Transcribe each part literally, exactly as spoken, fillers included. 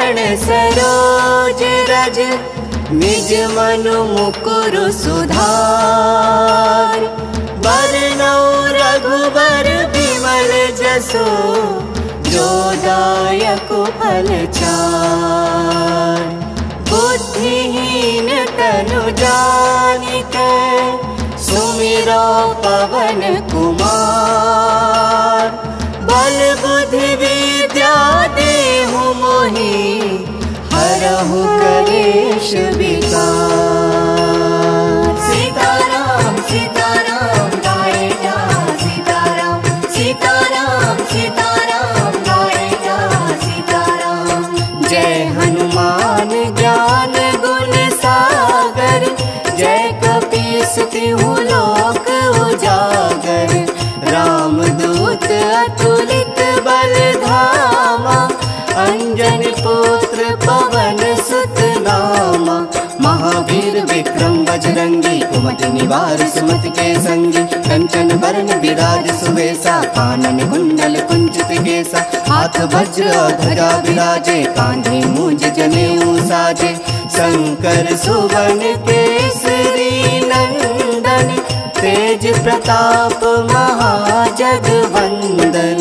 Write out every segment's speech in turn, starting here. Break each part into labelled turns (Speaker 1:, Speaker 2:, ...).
Speaker 1: चरण सरोज रज निज मनु मुकुरु सुधार। बरनौ रघुबर बिमल जसु जो दायक फल चार। बुद्धिहीन तनु जानिके सुमिरो पवन कुमार। बल बुद्धि विद्या देहु मोहि हरहु कलेश विकार। सीताराम सीताराम गाए जा सीताराम सीताराम सीताराम गाए जा सीताराम। जय हनुमान ज्ञान गुण सागर जय कपीस तिहु लोक उजागर। राम दूत अतुलित बल धामा अंजनी पुत्र पवन सुत नामा। महावीर विक्रम बजरंगी कुमति निवार सुमत के संगी। कंचन बरन विराज सुवेसा कानन कुंडल कुंचित केसा। हाथ वज्र ध्वजा विराजे कांधे मूंज जनेऊ साजे। शंकर सुवन केसरी नंदन तेज प्रताप महाजगवंदन।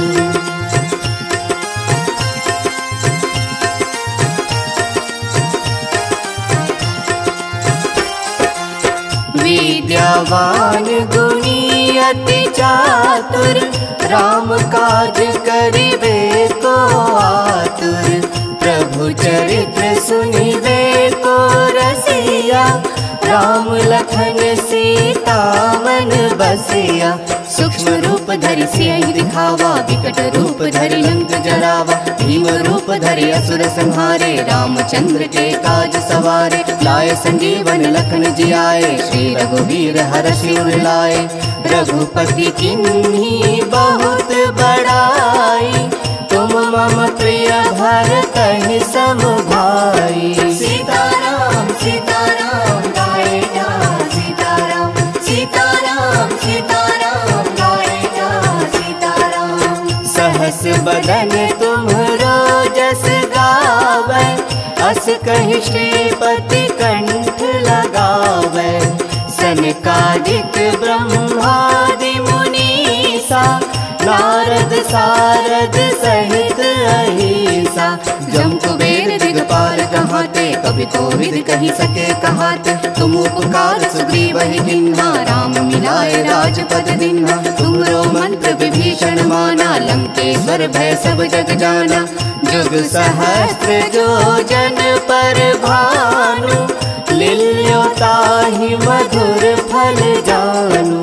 Speaker 1: विद्यावान गुणी अति चातुर राम काज करिबे को आतुर। प्रभु चरित्र सुनिबे को रसिया राम लखन सीता मन बसिया। सूक्ष्म रूप धरि सियहि दिखावा विकट रूप धरि लंक जरावा। भीम रूप धरि असुर संहारे रामचंद्र के काज सवारे। लाए संजीवन लखन जियाए श्री रघुवीर हर्षि उर लाए। रघुपति किन्ही बहुत बड़ाई तुम मम प्रिय भरतहि सम भाई। सीताराम सीताराम गाए जा सीताराम सीताराम सीताराम गाए जा सीताराम। सहस बदन तुम्हरो जस गावै अस कहि श्रीपति कंठ लगावै। सनकादिक ब्रह्मादि मुनीसा नारद सारद सहित अहिसा। जम कुबेर दिगपाल कहाते कवि कोविद कहि सके कहाते। तुम उपकार सुग्रीवहि कीन्हा राम मिलाए राजपद दीन्हा। तुमरो मंत्र विभीषण माना लंकेश्वर भय सब जग जाना। जुग सहस्त्र जो जन पर भानु लील्यो ताहि मधुर फल जानू।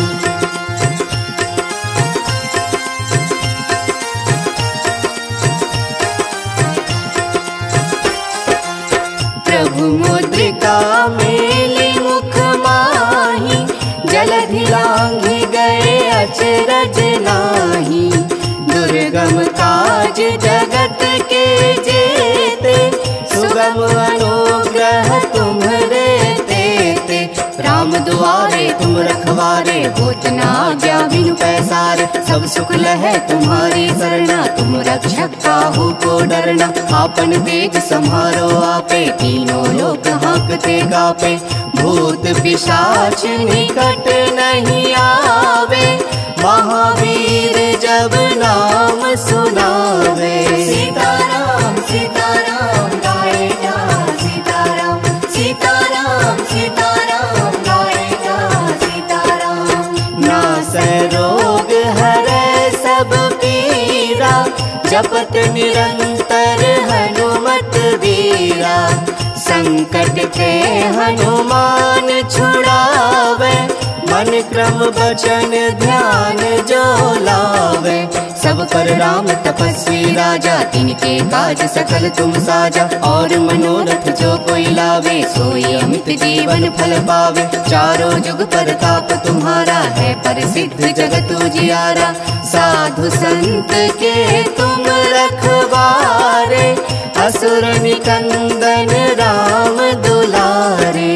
Speaker 1: प्रभु मुद्रिका मेली मुख माही जलधि लांघि गए अचरज नाही। दुर्गम काज जगत के जेते सुगम अनुग्रह तुम्हरे तेते। राम दुआरे तुम रखवारे होत न आज्ञा बिनु पैसारे। सब सुख लहै तुम्हारी सरना तुम रक्षक काहू को डरना। आपन तेज सम्हारो आपे तीनों लोक हांकते कापे। भूत पिशाच निकट नहीं आवे महावीर जब नाम सुनावे। सीताराम सीताराम गाए जा सीताराम सीताराम सीताराम गाए जा सीताराम। नासै रोग हरै सब पीरा जपत निरंतर हनुमत वीरा। संकट के हनुमान छुड़ावे मन क्रम वचन ध्यान जो लावे। सब पर राम तपस्वी राजा तिनके काज सकल तुम साजा। और मनोरथ जो कोई लावे सोई अमित जीवन फल पावे। चारों जुग परताप तुम्हारा है प्रसिद्ध जगत उजियारा। साधु संत के तुम रखवारे असुर निकंदन राम दुलारे।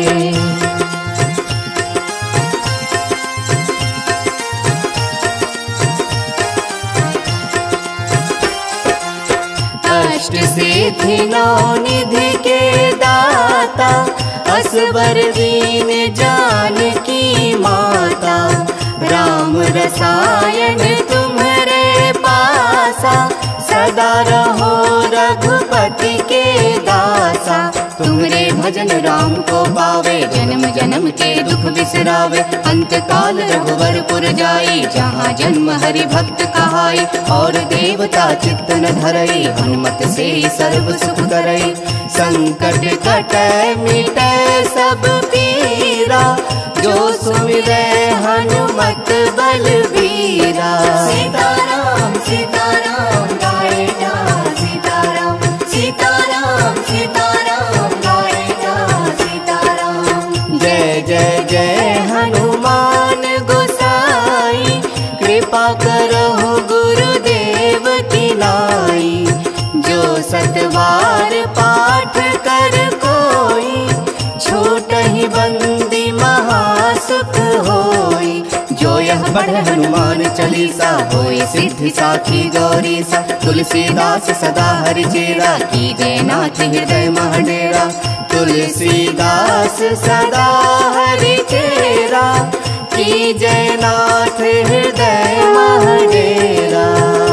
Speaker 1: अष्ट सिद्धि नौ निधि के दाता, असबर दीन जानकी माता। राम रसायन तुम्हारे पासा, सदा रहो रघुपति के दासा। तुमरे भजन राम को पावे, जन्म जन्म के दुख बिसरावे। अंत काल रघुवरपुर जाई, जहाँ जन्म हरि भक्त कहाई। और देवता चित्त न धरई, हनुमत से सर्व सुख करई। संकट कटै मिटै सब पीरा, जो सुमिरै हनुमत बलबीरा। सीताराम सीताराम गाए जा सीताराम, सीताराम सीताराम गाए जा सीताराम। जय जय जय हनुमान गोसाई, कृपा करहु गुरुदेव की नाई। जो सतबार पाठ कर कोई, छूटहि बंदी महासुख होई। जो यह पढ़े हनुमान चालीसा, होई सिद्धि साखी गौरीसा। तुलसीदास सदा हरि चेरा, कीजय नाथ हृदय मह डेरा। तुलसीदास सदा हरि चेरा, कीजय नाथ हृदय मह डेरा।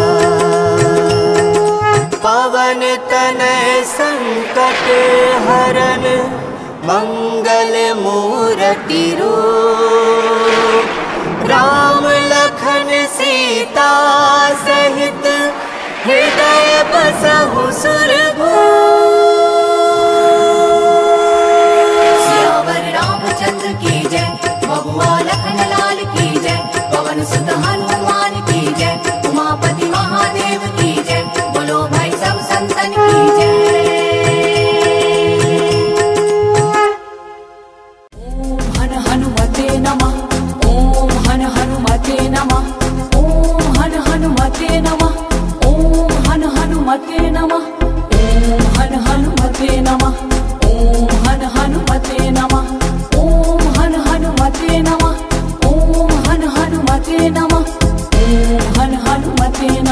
Speaker 1: पवन तनय संकट हरन, मंगल मूरति रूप। राम लखन सीता सहित, हृदय बसहु सुरभूप। सियावर रामचंद्र की जय, बबुआ लखन लाल की जय। पवन सुत हनुमान की जय, उमापति महादेव की जय। बोलो भाई सब संतन की जय।
Speaker 2: हनुमते नमः, ओम हन हनुमते नमः, ओम हन हनुमते नमः, ओम हन हनुमते नमः, ओम हन हनुमते नमः, ओम हन हनुमते नमः।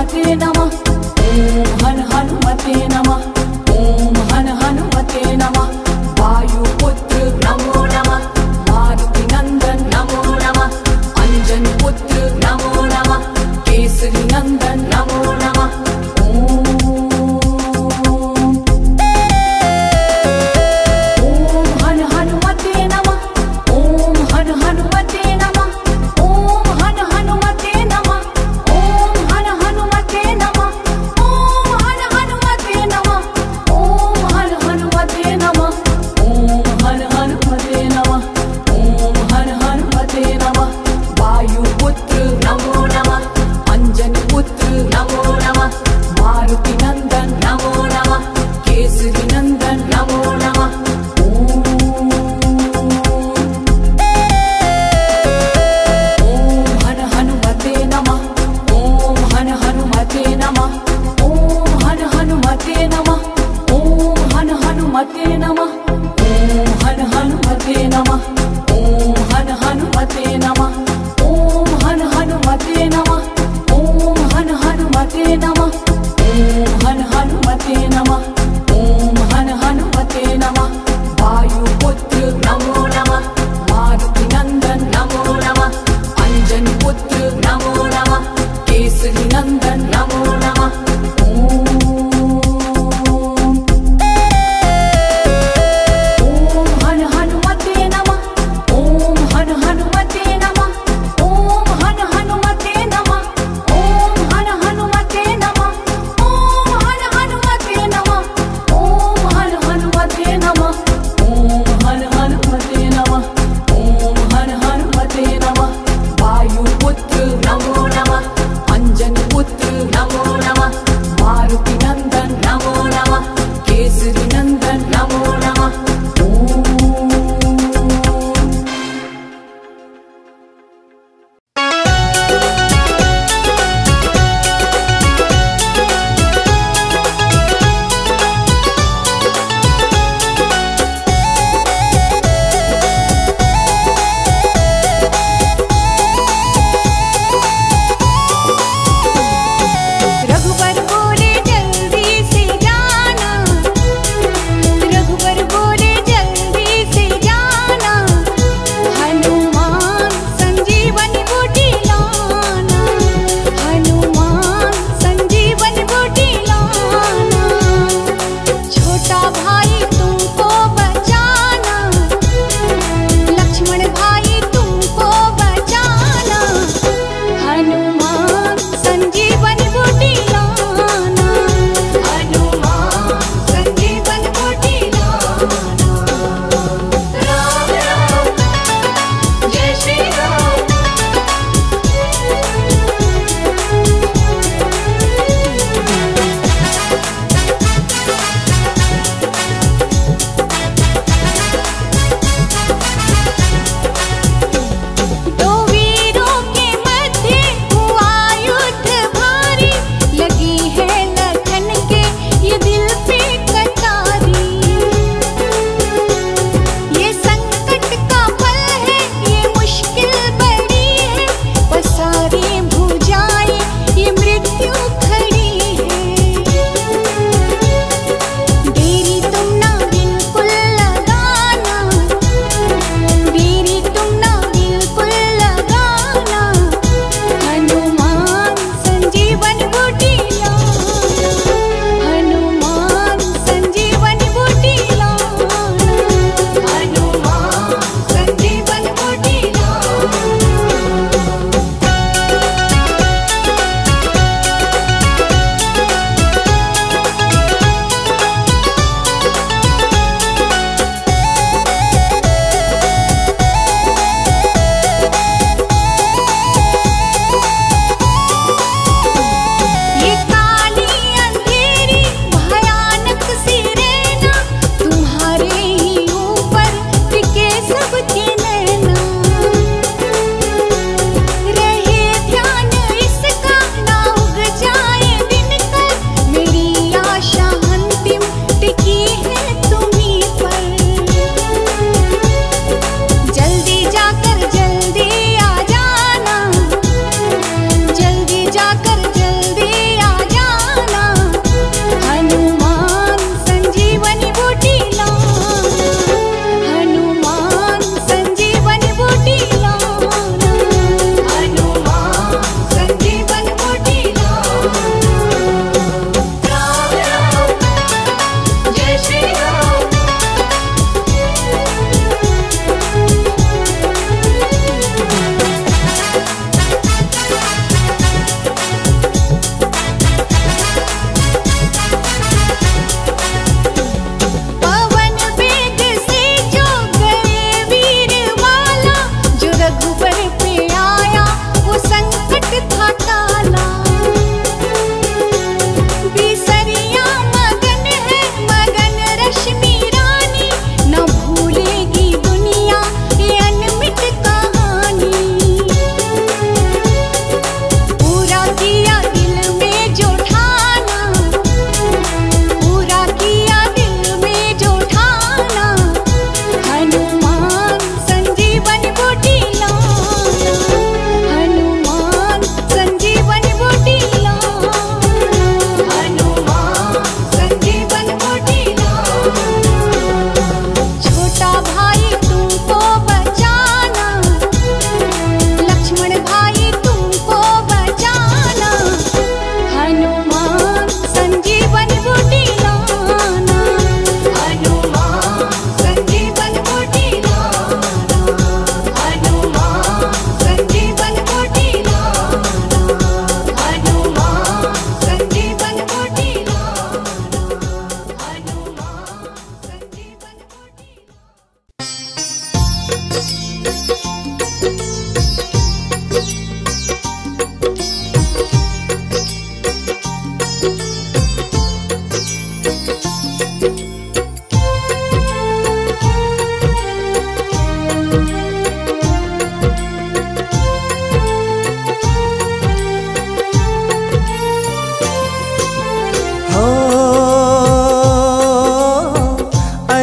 Speaker 2: हनुमते नमः। ओम हन हनुमते नमः। ओम हन हनुमते नमः। वायुपुत्र
Speaker 1: नमो नमः।
Speaker 2: मारुति नंदन
Speaker 1: नमो नमः।
Speaker 2: अंजन पुत्र
Speaker 1: नमो नमः।
Speaker 2: केसरी नंदन
Speaker 1: नमो नमः।
Speaker 2: ओम ओम हन हनुमते नमः। ओम हन हनुमते नमः। ओम हन हनुमते नमः। ओम हन हनुमते नमः। ओम हन हनुमते नमः।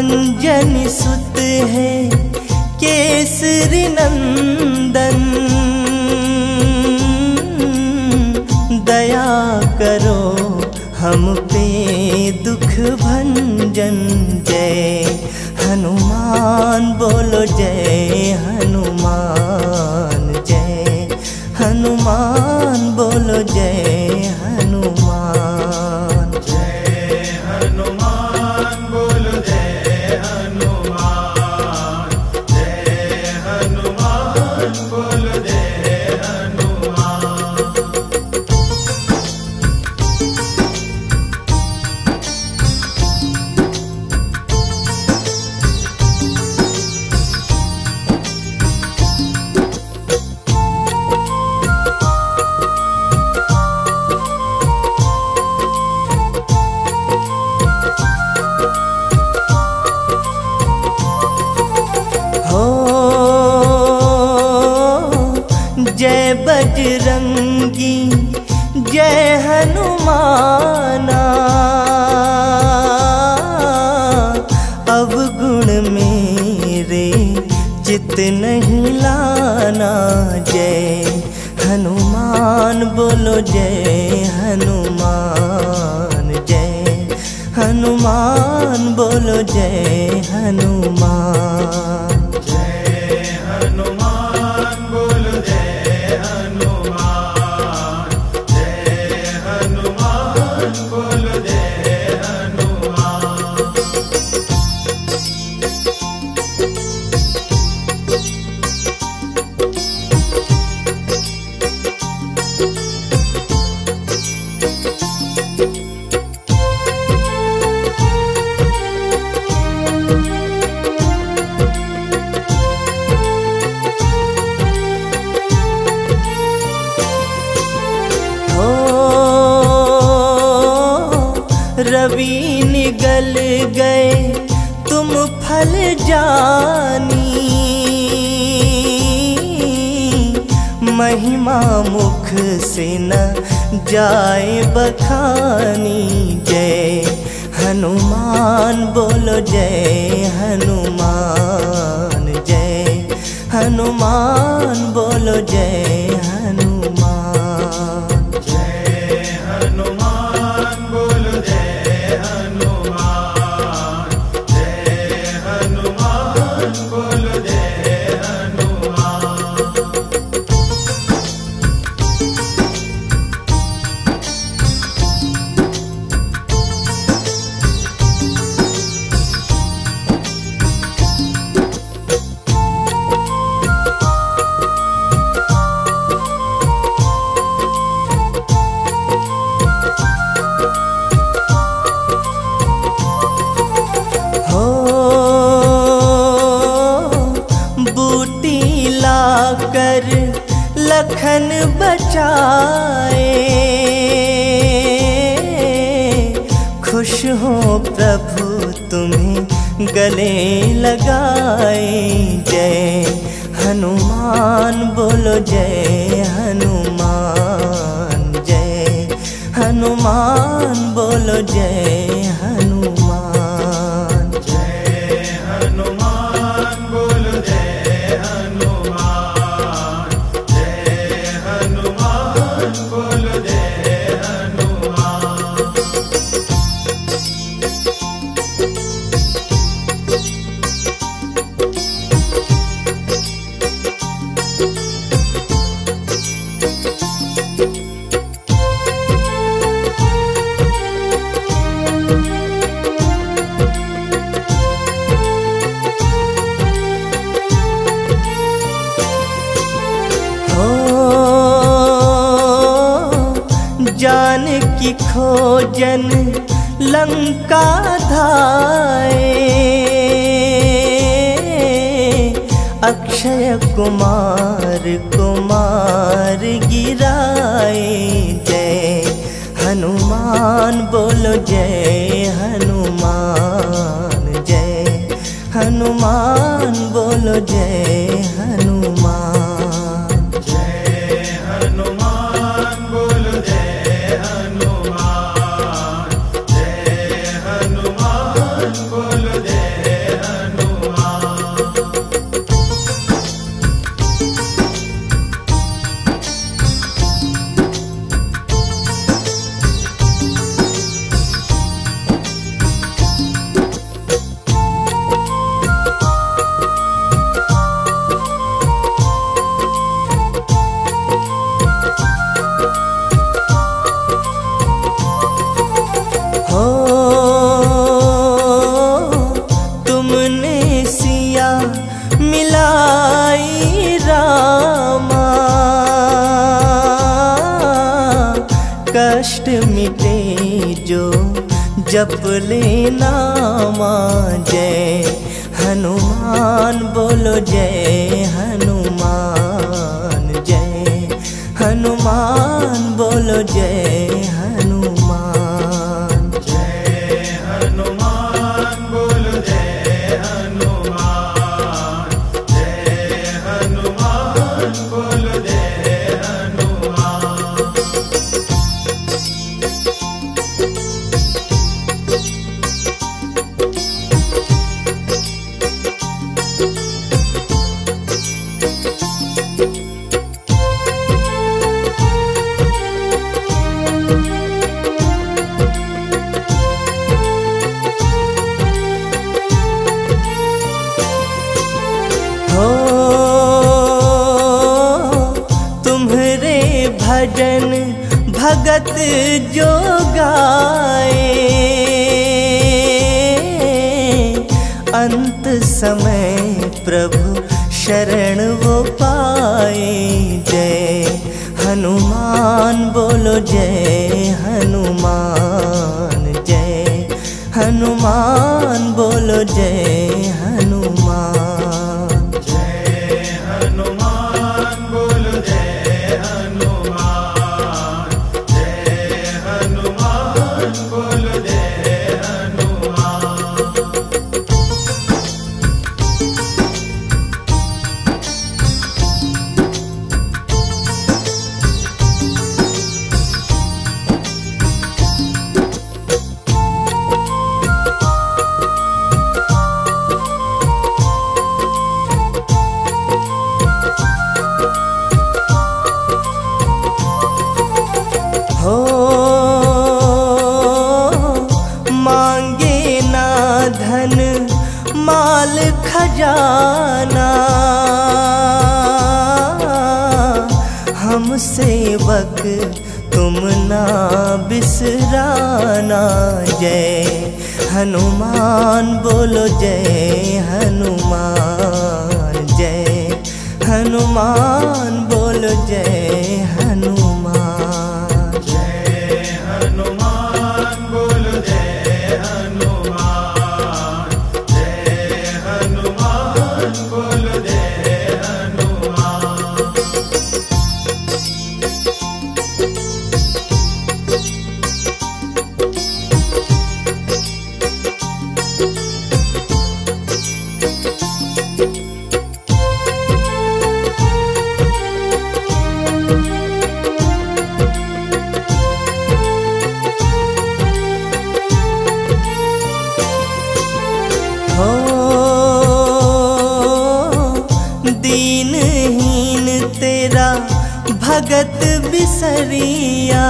Speaker 3: अंजनी सुत है केसरी नंदन, दया करो हम पे दुख भंजन। जय हनुमान बोलो जय हनुमान, जय हनुमान बोलो जय हनुमान।
Speaker 4: जय हनुमान बोलो जय हनुमान, जय हनुमान बोलो जय हनुमान।
Speaker 3: जय बजरंगी जय हनुमाना, अवगुण मेरे चित नहीं लाना। जय हनुमान बोलो जय हनुमान, जय हनुमान बोलो जय हनुमान। रवि निगल गए तुम फल जानी, महिमा मुख से न जाए बखानी। जय हनुमान बोलो जय हनुमान, जय हनुमान बोलो जय हनुमान। कर लखन बचाए, खुश हो प्रभु तुम्हें गले लगाए। जय हनुमान बोलो जय हनुमान, जय हनुमान बोलो जय हनुमान। जान की खोजन लंका धाए, अक्षय कुमार कुमार गिराए। जय हनुमान बोलो जय हनुमान, जय हनुमान बोलो जय हनुमान।
Speaker 4: हनुमान जय हनुमान बोलो जय
Speaker 3: कष्ट मिटे जो जप लेना मां। जय हनुमान बोलो जय हनुमान, जय हनुमान बोलो जय हनुमान।
Speaker 4: जय हनुमान बोलो जय हनुमान, जय हनुमान बोलो जय हनुमान।
Speaker 3: भजन भगत जो गाए, अंत समय प्रभु शरण वो पाए। जय हनुमान बोलो जय हनुमान, जय हनुमान बोलो जय हनुमान।
Speaker 4: जय हनुमान बोलो जय हनुमान, जय हनुमान बोलो जय हनुमान।
Speaker 3: हो मांगे ना धन माल खजाना, हम सेवक तुम ना बिसराना। जय हनुमान बोलो जय हनुमान, जय हनुमान बोलो जय हनुमान।
Speaker 4: जय हनुमान बोलो जय हनुमान, जय हनुमान बोलो जय हनुमान।
Speaker 3: हो दीनहीन तेरा भगत बिसरिया,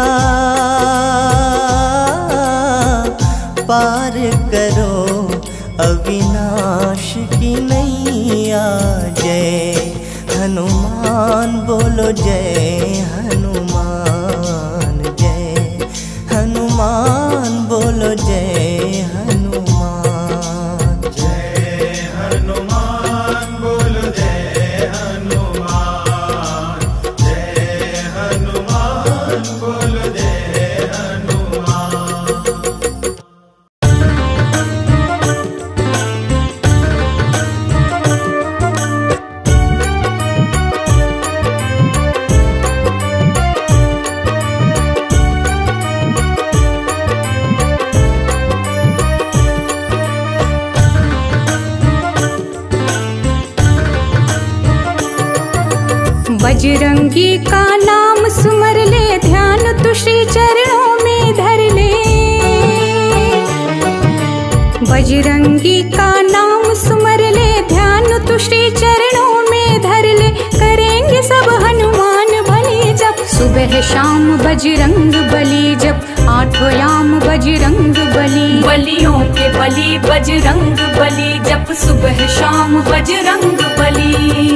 Speaker 3: पार करो अविनाश की नैया। जय हनुमान बोलो जय हनुमान, जय हनुमान बोलो जय हनुमान।
Speaker 4: जय हनुमान बोलो जय हनुमान, जय हनुमान बोलो जय हनुमान।
Speaker 2: बजरंगी का नाम सुमर ले, ध्यान तु श्री चरणों में धर ले। बजरंगी का नाम सुमर ले, ध्यान तु श्री चरणों में धर ले। करेंगे सब हनुमान भले जप, सुबह शाम बजरंग बली जप। आठों याम बजरंग बली, बलियों के बली बजरंग बली जप। सुबह शाम बजरंग बली।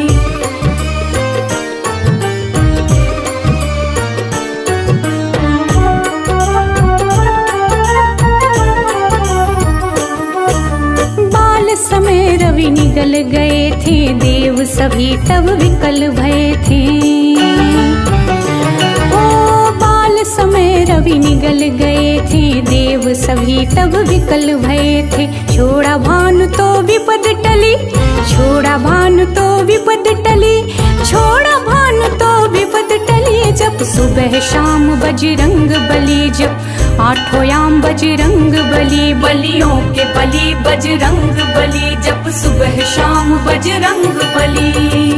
Speaker 2: समय रवि निगल गए थे, देव सभी तब विकल भये थे। ओ बाल समय रवि कवि निगल गए थे, देव सभी तब विकल भये थे। छोड़ा भानु तो विपद टली, छोड़ा भानु तो विपद टली, छोड़ा भानु तो विपद टली। जब सुबह शाम बजरंग बली, जब आठों याम बजरंग बली, बलियों के बली बजरंग बली, जब सुबह शाम बजरंग बली।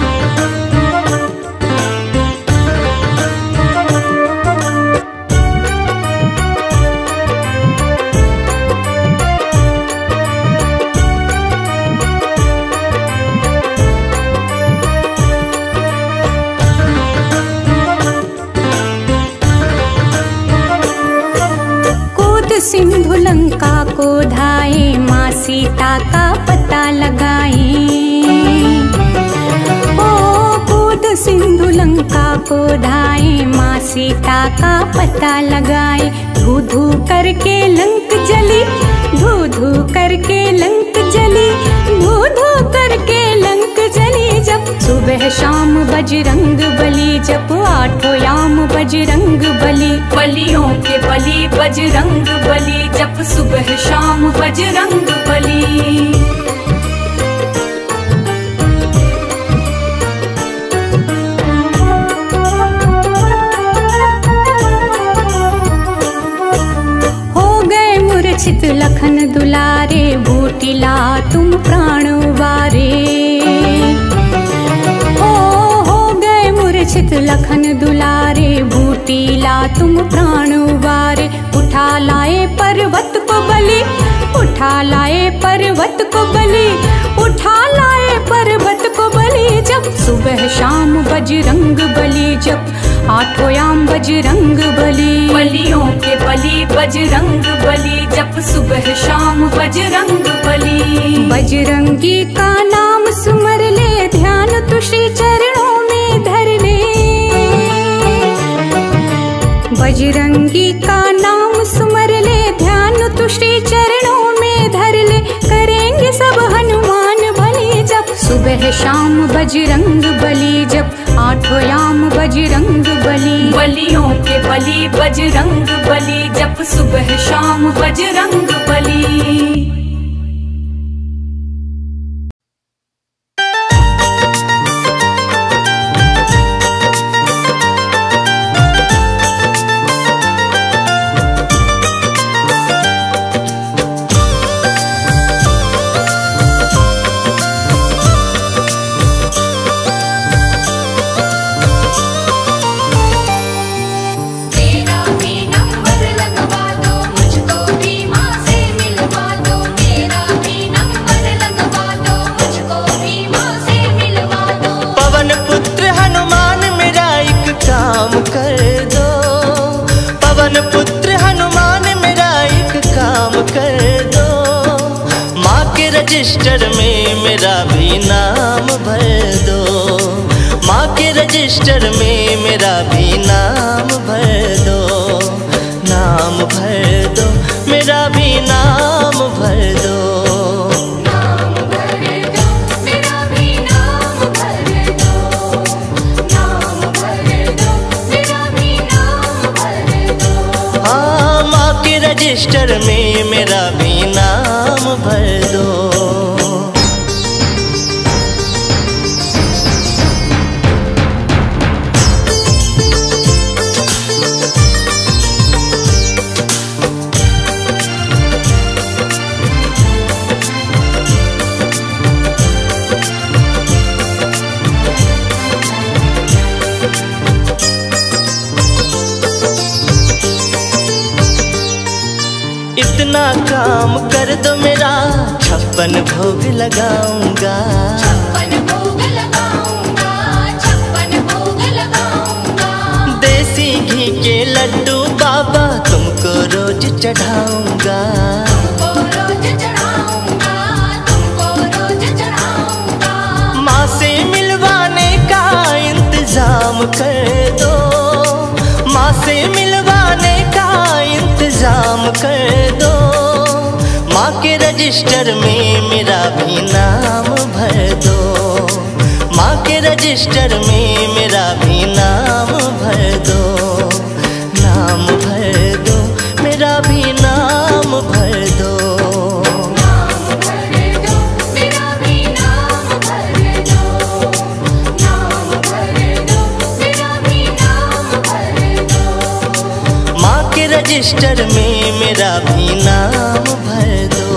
Speaker 2: सिंधु लंका को धाए, माँ सीता का पता लगाए। ओ कूद सिंधु लंका को धाए, माँ सीता का पता लगाए। धू धू करके लंक जली, धू धू करके लंक जली, धू धू करके लंक जली। जब सुबह शाम बजरंग बली, जब आठों याम बजरंग बली, बलियों के बली बजरंग बली, जब सुबह शाम बजरंग बली। मूर्छित लखन दुलारे, बूटिला तुम प्राण उबारे। हो हो गए मूर्छित लखन दुलारे, बूटिला तुम प्राण उबारे। उठा लाए पर्वत को बलि, उठा लाए पर्वत को बलि, उठा लाए पर्वत को बलि। जब सुबह शाम बजरंग बली, जब आठों याम बजरंग बली, बलियों के बली बजरंग बली, जब सुबह शाम बजरंग बली। बजरंगी का नाम सुमर ले, ध्यान तु श्री चरणों में धर ले। बजरंगी का नाम सुमर ले, ध्यान तु श्री चरणों में धर ले। करेंगे सब हनुमान भली, जब सुबह शाम बजरंग बली, जब आठों याम बजरंग बली, बलियों के बली बजरंग बली, जब सुबह शाम बजरंग बली।
Speaker 3: रजिस्टर में मेरा भी नाम भर दो, माँ के रजिस्टर में मेरा भी नाम भर दो। नाम भर दो, मेरा भी नाम भर दो।
Speaker 1: नाम भर दो, मेरा भी नाम भर दो। नाम भर दो, मेरा भी नाम भर दो।
Speaker 3: हाँ, माँ के रजिस्टर में मेरा भी नाम भर दो। इतना काम कर दो मेरा, छप्पन भोग लगाऊंगा।
Speaker 1: छप्पन भोग लगाऊंगा, छप्पन भोग लगाऊंगा।
Speaker 3: देसी घी के लड्डू बाबा तुमको रोज चढ़ाऊंगा।
Speaker 1: तुमको रोज चढ़ाऊंगा, तुमको रोज चढ़ाऊंगा।
Speaker 3: माँ से मिलवाने का इंतजाम कर दो, माँ से मिलवाने का इंतजाम कर दो। माँ के रजिस्टर में मेरा भी नाम भर दो, माँ के रजिस्टर में मेरा भी नाम भर दो। नाम भर के रजिस्टर में मेरा भी नाम भर दो।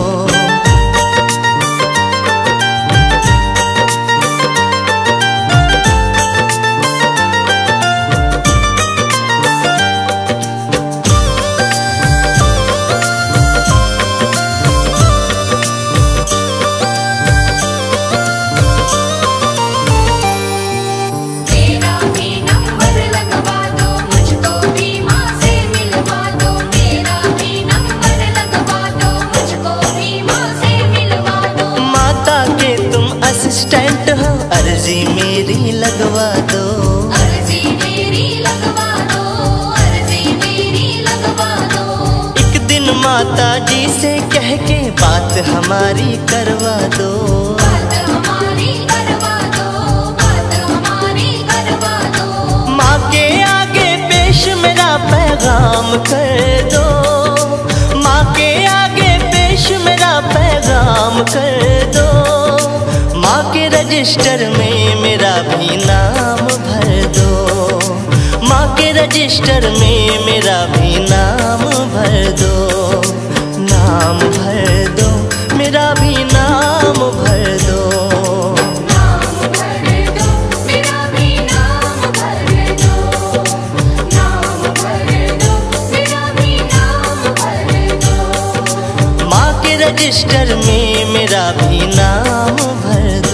Speaker 3: असिस्टेंट हो, अर्जी मेरी लगवा दो,
Speaker 1: अर्जी मेरी लगवा दो, अर्जी मेरी लगवा दो।
Speaker 3: एक दिन माता जी से कह के बात हमारी करवा दो,
Speaker 1: बात हमारी करवा दो, बात हमारी करवा दो।
Speaker 3: माँ के आगे पेश मेरा पैगाम कर दो, माँ के आगे पेश मेरा पैगाम कर दो। माँ के रजिस्टर में मेरा भी नाम भर दो, माँ के रजिस्टर में मेरा भी नाम भर दो, नाम भर दो, मेरा भी नाम भर दो।
Speaker 1: नाम भर दो, मेरा भी नाम भर दो, नाम भर दो, मेरा भी नाम भर दो।
Speaker 3: माँ के रजिस्टर में मेरा भी नाम भर दो।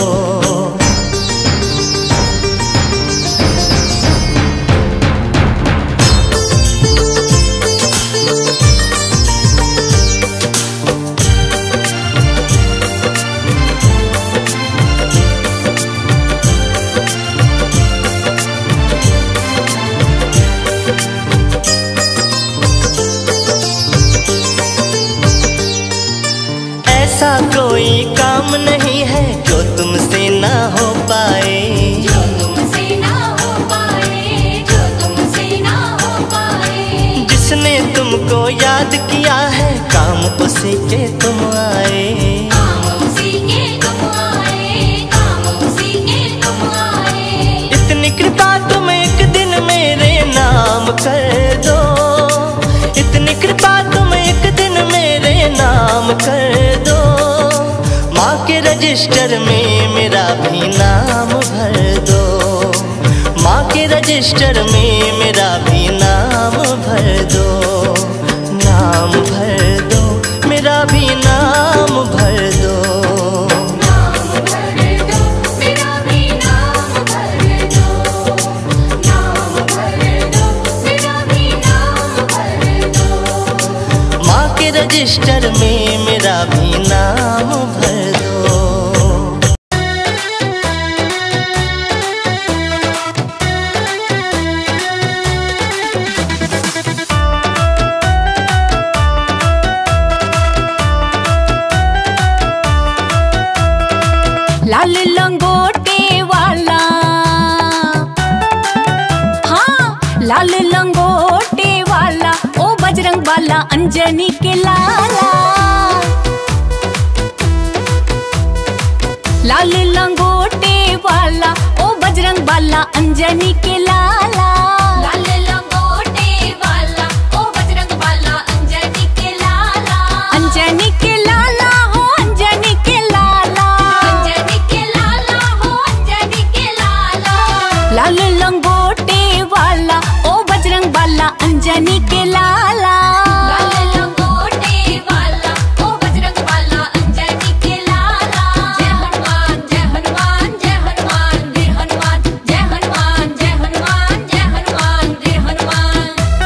Speaker 3: ऐसा कोई काम नहीं है जो तुमसे ना हो पाए,
Speaker 1: जो तुमसे ना हो पाए, जो तुमसे ना हो पाए।
Speaker 3: जिसने तुमको याद किया है काम उसी के तुम आए,
Speaker 1: काम उसी के तुम आए, काम उसी के तुम आए।
Speaker 3: इतनी कृपा तुम एक दिन मेरे नाम कर दो, इतनी कृपा तुम एक दिन मेरे नाम कर दो। माँ के रजिस्टर में मेरा भी नाम भर दो, माँ के रजिस्टर में मेरा भी नाम भर दो, नाम भर दो, मेरा भी नाम भर दो।
Speaker 1: नाम भर दो, मेरा भी नाम भर दो, नाम भर दो, मेरा भी नाम भर दो।
Speaker 3: माँ के रजिस्टर में मेरा भी नाम भर दो।
Speaker 2: लाल लंगोटे वाला, हाँ लाल लंगोटे वाला, ओ बजरंग वाला अंजनी के लाला। लाल लंगोटे वाला, ओ बजरंग वाला अंजनी के लाला।
Speaker 1: लाल लंगोटे वाला, ओ बजरंग वाला अंजनी के लाला।
Speaker 2: अंजनी के लाला हो, अंजनी के लाला,
Speaker 1: अंजनी के लाला हो, अंजनी के लाला।
Speaker 2: लाल लंगोटे वाला, ओ बजरंग वाला अंजनी के लाला।
Speaker 1: लाल लंगोटे वाला, ओ बजरंग वाला अंजनी के लाला। जय हनुमान जय हनुमान जय हनुमान वीर हनुमान, जय हनुमान जय हनुमान जय हनुमान वीर हनुमान।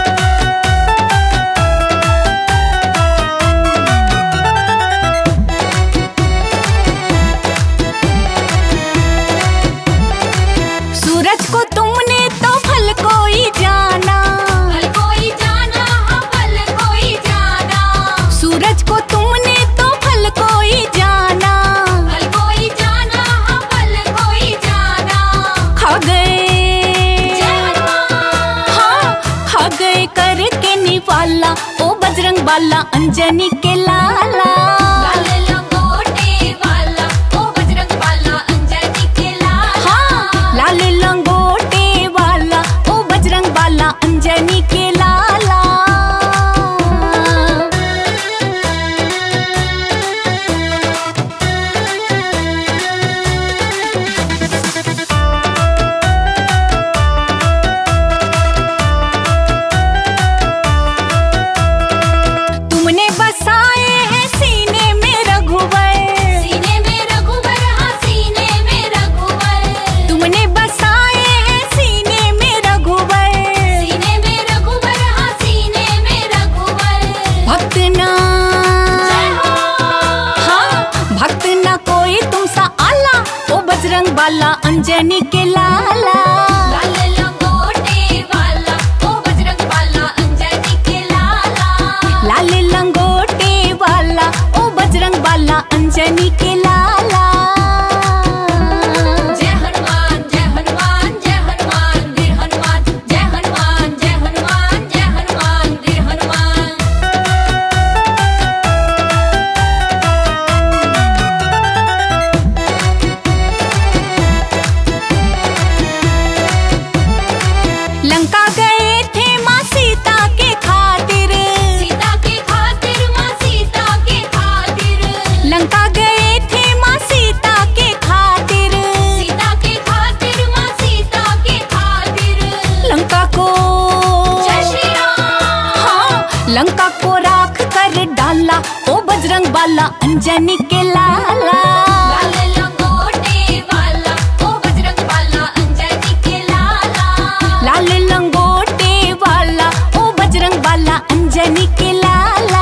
Speaker 2: सूरज को तुमने तो फल कोई जाना,
Speaker 1: फल कोई जाना, हाँ फल कोई जाना।
Speaker 2: सूरज को तुमने तो फल कोई जाना।
Speaker 1: फल कोई जाना, हाँ फल कोई जाना।
Speaker 2: खा गए,
Speaker 1: जय हनुमान।
Speaker 2: हाँ खा गए करके निवाला, ओ बजरंग वाला अंजनी के लाला।
Speaker 1: लाल लंगोटे वाला, ओ बजरंग वाला अंजनी के लाला।
Speaker 2: हाँ लाल लंगोटे वाला, ओ बजरंग वाला अंजनी के लाला। अंजनी के लाला।
Speaker 1: लाल लंगोटे वाला ओ बजरंग बाला अंजनी के लाला।
Speaker 2: लाल लंगोटे वाला ओ बजरंग बाला अंजनी के लाला।
Speaker 1: जय हनुमान जय हनुमान जय हनुमान वीर हनुमान। जय हनुमान जय हनुमान जय हनुमान वीर हनुमान।
Speaker 2: लंका गए थे माँ सीता के खातिर।
Speaker 1: सीता के खातिर माँ सीता के खातिर।
Speaker 2: लंका गए थे माँ सीता के खातिर।
Speaker 1: सीता के खातिर माँ सीता के खातिर।
Speaker 2: लंका को
Speaker 1: जय श्री राम।
Speaker 2: हाँ, लंका को राख कर डाला ओ बजरंग बाला अंजनी के लाला।
Speaker 1: लाल लंगोटे वाला ओ बजरंग बाला अंजनी के लाला।
Speaker 2: लाल लंगोटे वाला ओ बजरंग बाला अंजनी के लाला।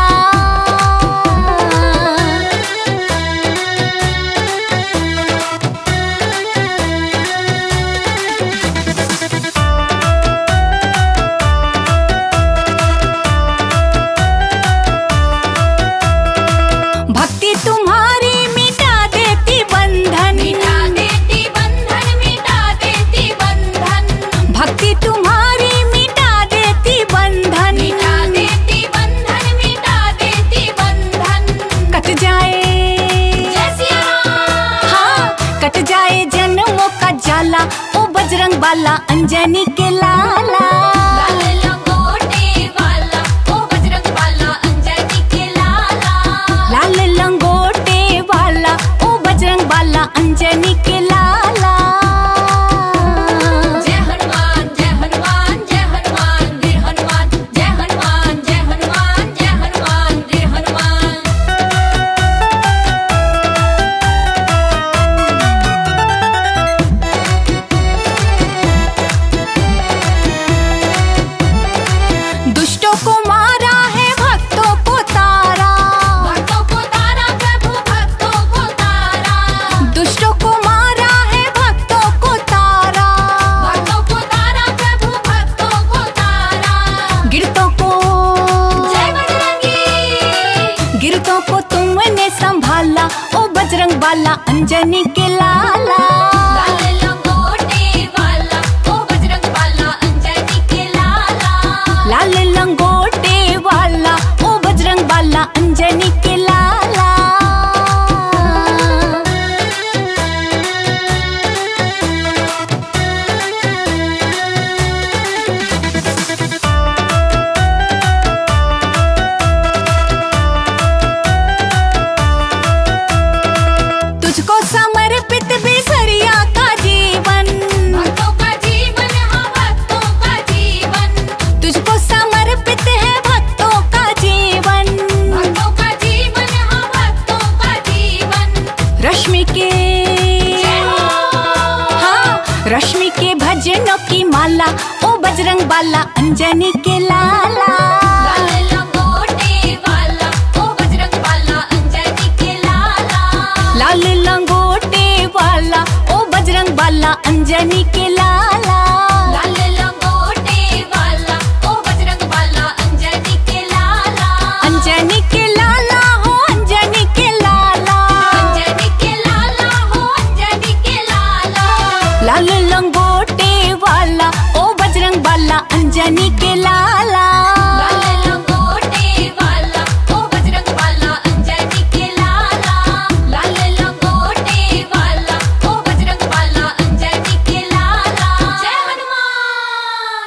Speaker 2: भक्ति तुम्हारी मिटा देती बंधन।
Speaker 1: मिटा देती बंधन मिटा देती बंधन।
Speaker 2: भक्ति तुम्हारी मिटा देती बंधन।
Speaker 1: मिटा देती बंधन मिटा देती बंधन।
Speaker 2: कट जाए
Speaker 1: जय सिया राम।
Speaker 2: हाँ, कट जाए जन्मों का जाला ओ बजरंग बाला अंजनी के लाला।
Speaker 1: लाल लंगोटे वाला ओ बजरंग बाला अंजनी के लाला।
Speaker 2: लाल लंगोटे वाला ओ बजरंग बाला अंजनी के लाला।
Speaker 1: जय हनुमान जय हनुमान जय हनुमान वीर हनुमान। जय हनुमान जय हनुमान जय हनुमान वीर हनुमान।
Speaker 2: दुष्टों को मारा है भक्तों को तारा।
Speaker 1: भक्तों को तारा प्रभु भक्तों को तारा।
Speaker 2: दुष्टों को मारा है भक्तों को तारा।
Speaker 1: भक्तों को तारा प्रभु भक्तों को तारा।
Speaker 2: गिरतों को
Speaker 1: जय बजरंगी।
Speaker 2: गिरतों को तुमने संभाला ओ बजरंग बाला अंजनी के लाला।
Speaker 1: लाल लंगोटे वाला ओ बजरंग बाला अंजनी के लाला।
Speaker 2: लाल लंगोटे वाला ओ बजरंग बाला अंजनी के लाला। तुझको समर्पित बिसरिया का जीवन।
Speaker 1: भक्तों का जीवन हाँ भक्तों का जीवन।
Speaker 2: तुझको समर्पित है भक्तों का जीवन।
Speaker 1: भक्तों का जीवन हाँ भक्तों का जीवन।
Speaker 2: रश्मि के
Speaker 1: जय हो।
Speaker 2: हाँ, रश्मि के भजनों की माला ओ बजरंग बाला अंजनी के लाला।
Speaker 1: लाल लंगोटे वाला ओ बजरंग बाला अंजनी के लाला।
Speaker 2: लाल लंगोटे वाला ओ बजरंग बाला अंजनी के लाला।
Speaker 1: लाल लंगोटे वाला ओ बजरंग बाला अंजनी के लाला।
Speaker 2: अंजनी के लाला हो अंजनी के लाला।
Speaker 1: अंजनी के लाला हो अंजनी के लाला।
Speaker 2: लाल लंगोटे वाला ओ बजरंग बाला अंजनी के लाला।
Speaker 1: लाल लंगोटे वाला ओ बजरंग बाला अंजनी के लाला। लाल लंगोटे वाला ओ बजरंग बाला अंजनी के लाला। जय हनुमान।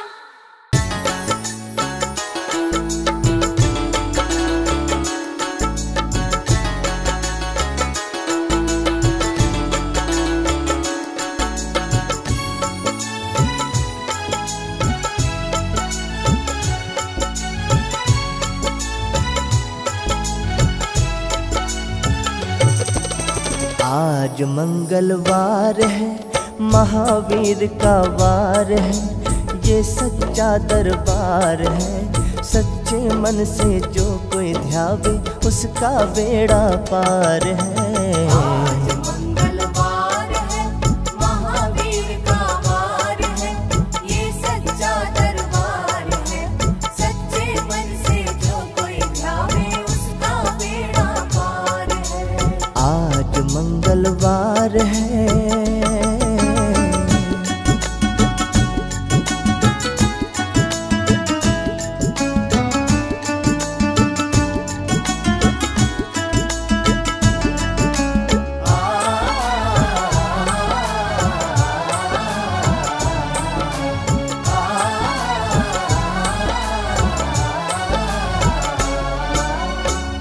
Speaker 3: आज मंगलवार है, महावीर का वार है, ये सच्चा दरबार है। सच्चे मन से जो कोई ध्यावे उसका बेड़ा पार है।
Speaker 1: आज मंगलवार है, महावीर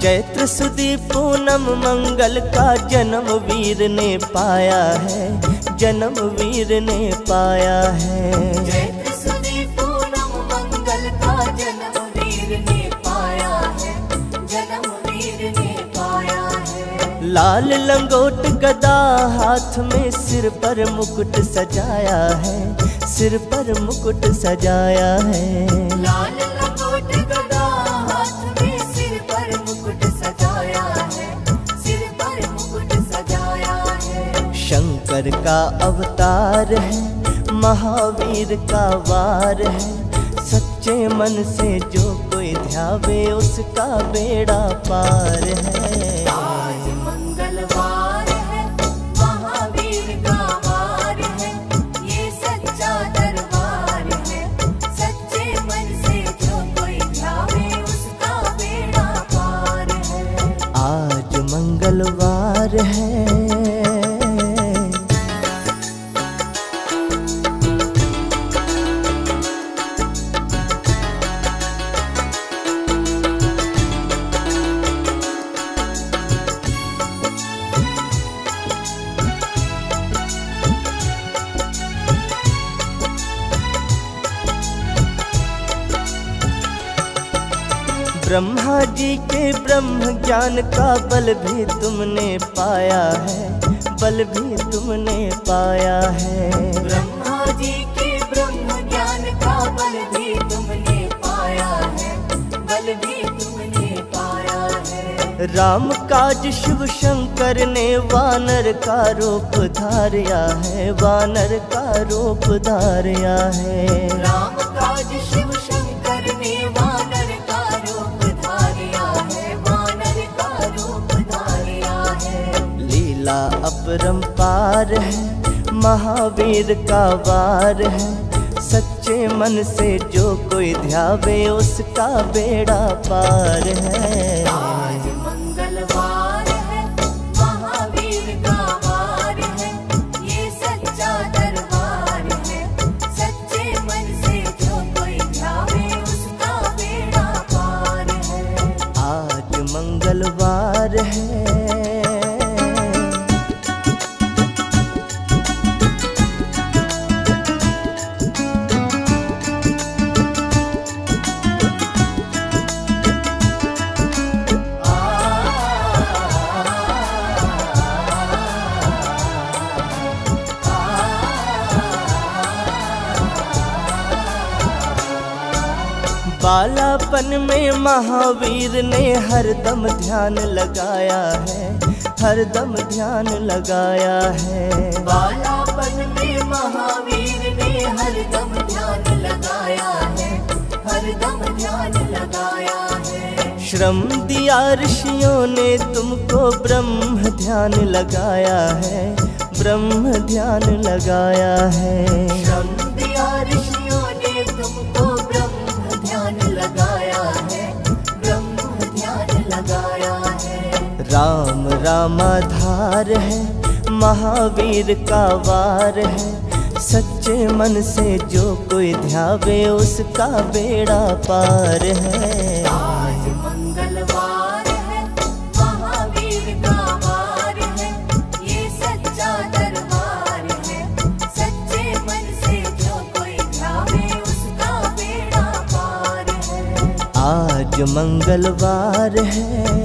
Speaker 3: चैत्र सुदी पूनम मंगल का जन्म वीर ने पाया है, जन्म वीर ने पाया है।
Speaker 1: चैत्र सुदी पूनम मंगल का जन्म वीर ने पाया है, जन्म वीर ने पाया है।
Speaker 3: लाल लंगोट गदा हाथ में सिर पर मुकुट सजाया है, सिर पर मुकुट सजाया है।
Speaker 1: लाल लंगोट गदा हाथ में सिर पर मुकुट सजाया है, सिर पर मुकुट सजाया है।
Speaker 3: शंकर का अवतार है, महावीर का वार है। सच्चे मन से जो कोई ध्यावे उसका बेड़ा पार है।
Speaker 1: आज मंगलवार है, महावीर का वार है, ये सच्चा दरबार है। सच्चे मन से जो कोई ध्यावे उसका बेड़ा पार है।
Speaker 3: आज मंगलवार है। ब्रह्मा जी के ब्रह्म ज्ञान का बल भी तुमने पाया है, बल भी तुमने पाया है।
Speaker 1: ब्रह्मा जी के ब्रह्म ज्ञान का बल भी तुमने पाया है, बल भी तुमने पाया है।
Speaker 3: राम काज शिव शंकर ने वानर का रूप धारिया है, वानर का रूप धारिया है।
Speaker 1: राम काज शिव शंकर ने वानर का रूप धारिया है, वानर का रूप धारिया है।
Speaker 3: लीला अपरंपार है, महावीर का वार है। सच्चे मन से जो कोई ध्यावे उसका बेड़ा पार है।
Speaker 1: आज मंगलवार है, महावीर का वार है, ये सच्चा दरबार है। सच्चे मन से जो कोई ध्यावे उसका बेड़ा पार है।
Speaker 3: आज मंगलवार है। बालापन में महावीर ने हरदम ध्यान लगाया है, हरदम ध्यान लगाया है।
Speaker 1: बालापन में महावीर ने हरदम ध्यान लगाया है, हरदम ध्यान लगाया है।
Speaker 3: श्रम दिया ऋषियों ने तुमको ब्रह्म ध्यान लगाया है, ब्रह्म ध्यान लगाया है।
Speaker 1: श्रम दिया ऋषियों ने तुमको ब्रह्म ध्यान लगाया है, ब्रह्म ध्यान लगाया है।
Speaker 3: राम रामाधार है, महावीर का वार है। सच्चे मन से जो कोई ध्यावे उसका बेड़ा पार है।
Speaker 1: आज मंगलवार है, महावीर का वार है, ये सच्चा दरबार है। सच्चे मन से जो कोई ध्यावे उसका बेड़ा पार है।
Speaker 3: आज मंगलवार है।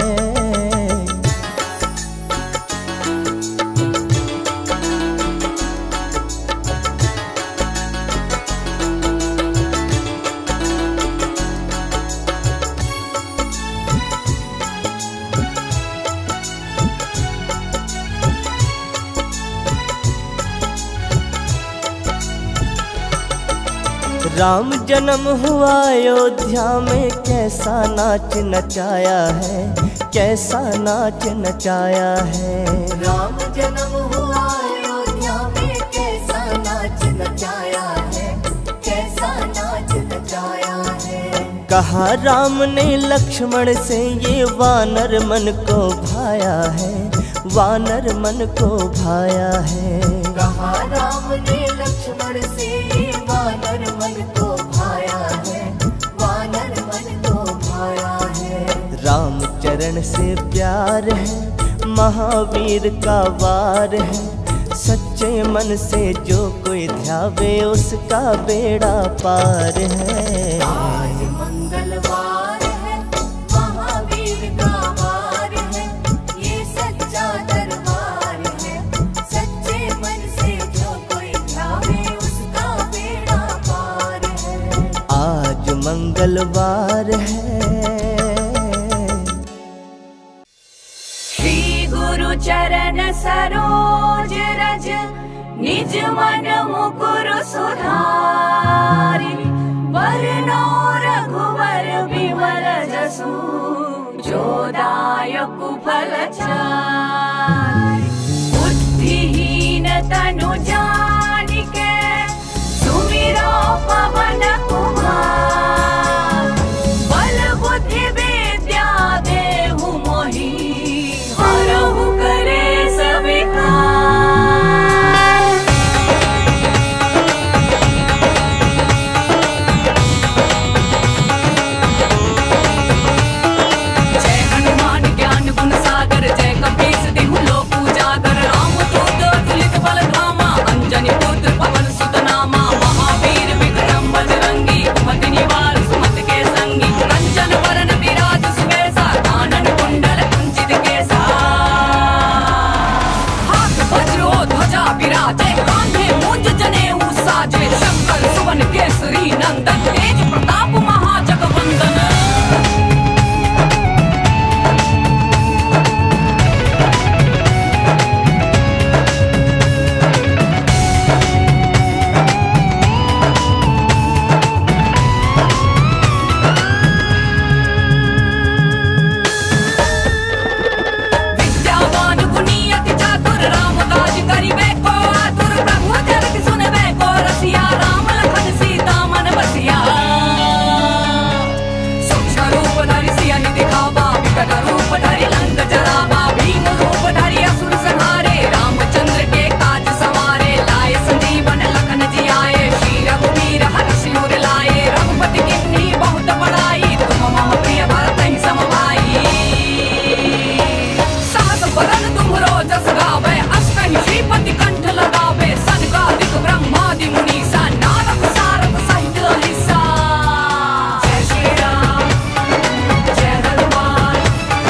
Speaker 3: राम जन्म हुआ अयोध्या में, कैसा नाच नचाया है, कैसा नाच नचाया है।
Speaker 1: राम जन्म हुआ अयोध्या में, कैसा नाच नचाया है, कैसा नाच नचाया है।
Speaker 3: कहा राम ने लक्ष्मण से ये वानर मन को भाया है, वानर मन को भाया है।
Speaker 1: कहा राम ने लक्ष्मण से ये वानर मन को भाया है, वानर मन को भाया है।
Speaker 3: रामचरित चरण से प्यार है, महावीर का वार है। सच्चे मन से जो कोई ध्यावे उसका बेड़ा पार है।
Speaker 1: आज मंगलवार है, महावीर का वार है, ये सच्चा दरबार है। सच्चे मन से जो कोई ध्यावे उसका बेड़ा पार है।
Speaker 3: आज मंगलवार है।
Speaker 1: श्री गुरु चरण सरोज रज, निज मन मुकुर सुधारि। वरनो रघुवर विमल जसु, जो दायक फल चारि। बुद्धिहीन तनु जानिके, सुमिरो पवन कुमार। बल बुद्धि विद्या देहु मोहि, हरहु करे सविकार। जय हनुमान ज्ञान गुण सागर, जय कपीस तिहु लोक उजागर। रामदूत अतुलित बल धामा, अंजनी पुत्र पवन सुत नामा। महावीर विक्रम बजरंगी, कुमति निवार सुमति के संगी। कंचन वरन विराज सुबेसा, कानन कुंडल कुंचित केसा। हाथ वज्रो ध्वजा विराजे, कांधे मूंज जनेऊ साजे। शंकर सुवन केसरी नंदन, तेज प्रताप महाजगवंदन। विद्यावान गुणी अति चातुर, राम काज करिबे को आतुर। प्रभु चरित सुनबे को रसिया, राम लखन सीता मन बसिया। सूक्ष्म रूप धरि सियहि दिखावा, विकट रूप धरि लंक जरावा। भीम रूप धरि असुर संहारे, रामचंद्र के काज सवारे। लाए संजीवन लखन जियाए, श्री रघुवीर हर्षि उर लाए। रघुपति किन्हीं बहुत बड़ाई, तुम मम प्रिय भरतहि सम भाई। सहस बदन तुम्हरो जस गावे, अष्टहि श्रीपति कंठ लगावे। सनकादिक ब्रह्मादि मुनीसा, नारद सारद सहित अहिसा। जय श्री राम, जय हनुमान,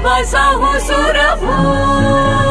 Speaker 1: बसहु सुरभूप।